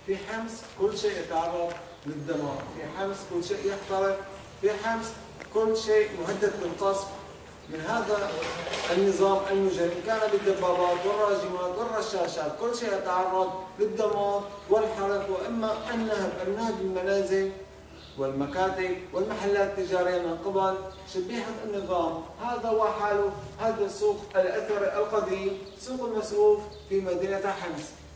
في حمص كل شيء يتعرض للدمار، في حمص كل شيء يحترق، في حمص كل شيء مهدد بالقصف من هذا النظام المجرم، كان بالدبابات والراجمات والرشاشات، كل شيء يتعرض للدمار والحرق، واما النهب المنازل والمكاتب والمحلات التجارية من قبل شبيحة النظام. هذا هو حاله هذا السوق الأثري القديم، سوق المسعوف في مدينة حمص.